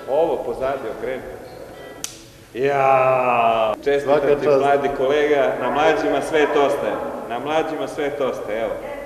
Ovo pozadi okreni. Jaa! Čestitam ti, mladi kolega, na mlađima sve to ostaje. Na mlađima sve to ostaje, evo.